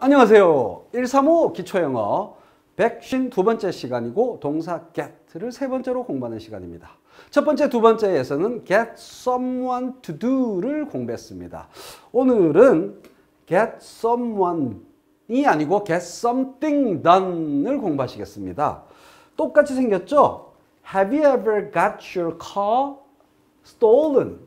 안녕하세요. 135 기초영어 152번째 시간이고 동사 get를 세 번째로 공부하는 시간입니다. 첫 번째, 두 번째에서는 get someone to do를 공부했습니다. 오늘은 get someone이 아니고 get something done을 공부하시겠습니다. 똑같이 생겼죠? Have you ever got your car stolen?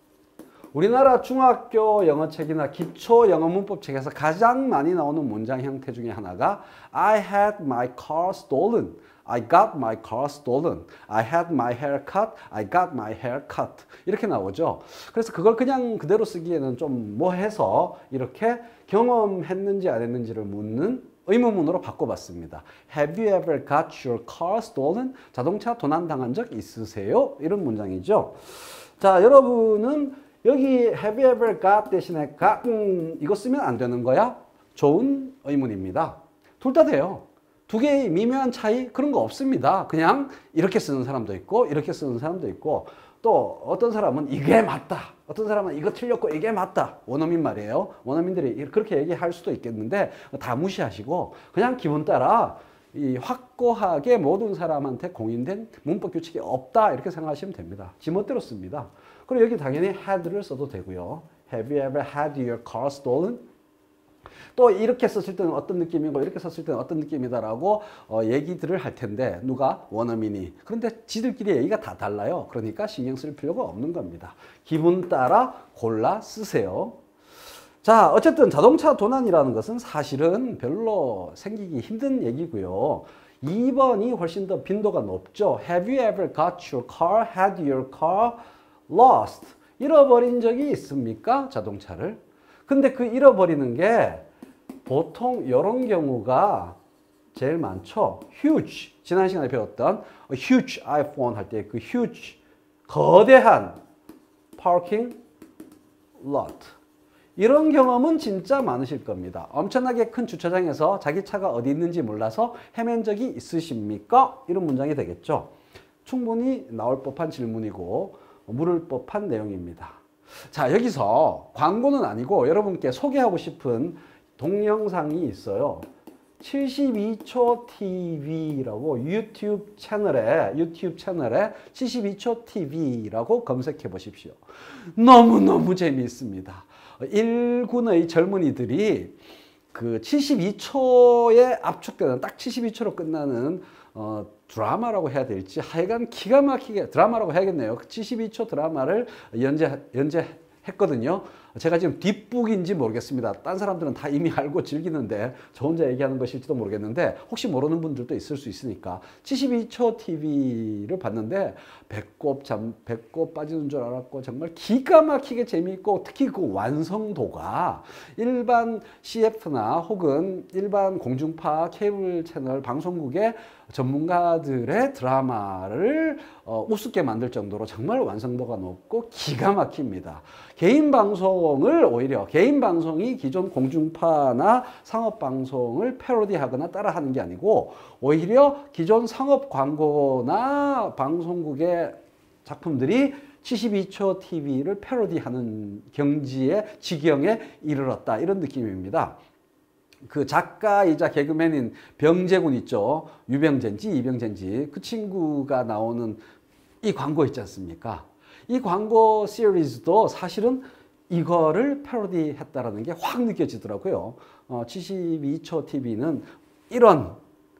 우리나라 중학교 영어책이나 기초 영어 문법책에서 가장 많이 나오는 문장 형태 중에 하나가 I had my car stolen. I got my car stolen. I had my hair cut. I got my hair cut. 이렇게 나오죠. 그래서 그걸 그냥 그대로 쓰기에는 좀 뭐해서 이렇게 경험했는지 안 했는지를 묻는 의문문으로 바꿔봤습니다. Have you ever got your car stolen? 자동차 도난당한 적 있으세요? 이런 문장이죠. 자, 여러분은 여기 have you ever got 대신에 got 이거 쓰면 안 되는 거야? 좋은 의문입니다. 둘 다 돼요. 두 개의 미묘한 차이 그런 거 없습니다. 그냥 이렇게 쓰는 사람도 있고 이렇게 쓰는 사람도 있고 또 어떤 사람은 이게 맞다. 어떤 사람은 이거 틀렸고 이게 맞다. 원어민 말이에요. 원어민들이 그렇게 얘기할 수도 있겠는데 다 무시하시고 그냥 기분 따라 이 확고하게 모든 사람한테 공인된 문법 규칙이 없다 이렇게 생각하시면 됩니다. 지멋대로 씁니다. 그리고 여기 당연히 had를 써도 되고요. Have you ever had your car stolen? 또 이렇게 썼을 때는 어떤 느낌이고 이렇게 썼을 때는 어떤 느낌이다라고 얘기들을 할 텐데 누가? 원어민이. 그런데 지들끼리 얘기가 다 달라요. 그러니까 신경 쓸 필요가 없는 겁니다. 기분 따라 골라 쓰세요. 자, 어쨌든 자동차 도난이라는 것은 사실은 별로 생기기 힘든 얘기고요. 2번이 훨씬 더 빈도가 높죠. Have you ever got your car, had your car lost? 잃어버린 적이 있습니까? 자동차를. 근데 그 잃어버리는 게 보통 이런 경우가 제일 많죠. huge. 지난 시간에 배웠던 huge iPhone 할 때 그 huge, 거대한 parking lot. 이런 경험은 진짜 많으실 겁니다. 엄청나게 큰 주차장에서 자기 차가 어디 있는지 몰라서 헤맨 적이 있으십니까? 이런 문장이 되겠죠. 충분히 나올 법한 질문이고 물을 법한 내용입니다. 자, 여기서 광고는 아니고 여러분께 소개하고 싶은 동영상이 있어요. 72초 TV라고 유튜브 채널에 72초 TV라고 검색해 보십시오. 너무너무 재미있습니다. 일군의 젊은이들이 그 72초에 압축되는 딱 72초로 끝나는 드라마라고 해야 될지 하여간 기가 막히게 드라마라고 해야겠네요. 72초 드라마를 연재했거든요. 제가 지금 뒷북인지 모르겠습니다. 딴 사람들은 다 이미 알고 즐기는데 저 혼자 얘기하는 것일지도 모르겠는데 혹시 모르는 분들도 있을 수 있으니까 72초 TV를 봤는데 배꼽 빠지는 줄 알았고 정말 기가 막히게 재미있고 특히 그 완성도가 일반 CF나 혹은 일반 공중파 케이블 채널 방송국의 전문가들의 드라마를 우습게 만들 정도로 정말 완성도가 높고 기가 막힙니다. 개인 방송이 기존 공중파나 상업방송을 패러디하거나 따라하는 게 아니고 오히려 기존 상업 광고나 방송국의 작품들이 72초 TV를 패러디하는 지경에 이르렀다. 이런 느낌입니다. 그 작가이자 개그맨인 병재군 있죠. 유병재인지 이병재인지 그 친구가 나오는 이 광고 있지 않습니까? 이 광고 시리즈도 사실은 이거를 패러디했다라는 게 확 느껴지더라고요. 72초 TV는 이런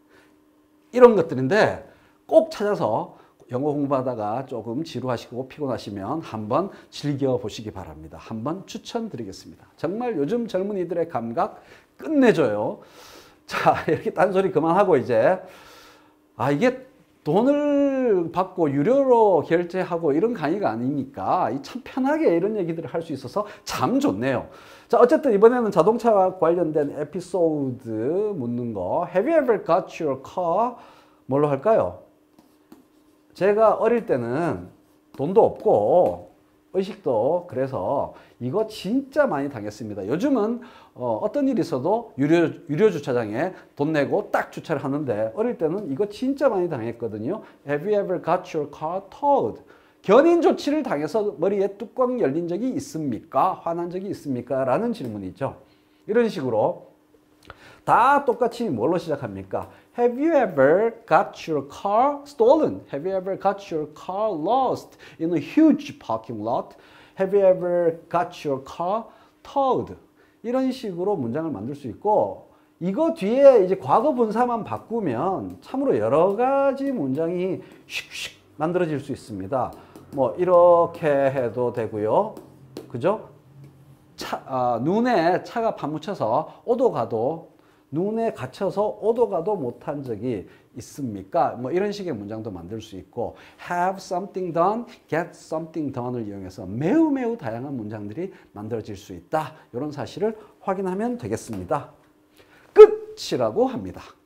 것들인데 꼭 찾아서 영어 공부하다가 조금 지루하시고 피곤하시면 한번 즐겨보시기 바랍니다. 한번 추천드리겠습니다. 정말 요즘 젊은이들의 감각 끝내줘요. 자, 이렇게 딴소리 그만하고 이제 이게 돈을 받고 유료로 결제하고 이런 강의가 아니니까 참 편하게 이런 얘기들을 할 수 있어서 참 좋네요. 자, 어쨌든 이번에는 자동차와 관련된 에피소드 묻는 거. Have you ever got your car? 뭘로 할까요? 제가 어릴 때는 돈도 없고 의식도 그래서 이거 진짜 많이 당했습니다. 요즘은 어떤 일이 있어도 유료 주차장에 돈 내고 딱 주차를 하는데 어릴 때는 이거 진짜 많이 당했거든요. Have you ever got your car towed? 견인 조치를 당해서 머리에 뚜껑 열린 적이 있습니까? 화난 적이 있습니까? 라는 질문이죠. 이런 식으로 다 똑같이 뭘로 시작합니까? Have you ever got your car stolen? Have you ever got your car lost in a huge parking lot? Have you ever got your car towed? 이런 식으로 문장을 만들 수 있고 이거 뒤에 이제 과거 분사만 바꾸면 참으로 여러 가지 문장이 슉슉 만들어질 수 있습니다. 뭐 이렇게 해도 되고요. 그죠? 눈에 차가 파묻혀서 오도 가도 눈에 갇혀서 오도 가도 못한 적이 있습니까? 뭐 이런 식의 문장도 만들 수 있고 have something done, get something done을 이용해서 매우 다양한 문장들이 만들어질 수 있다. 이런 사실을 확인하면 되겠습니다. 끝이라고 합니다.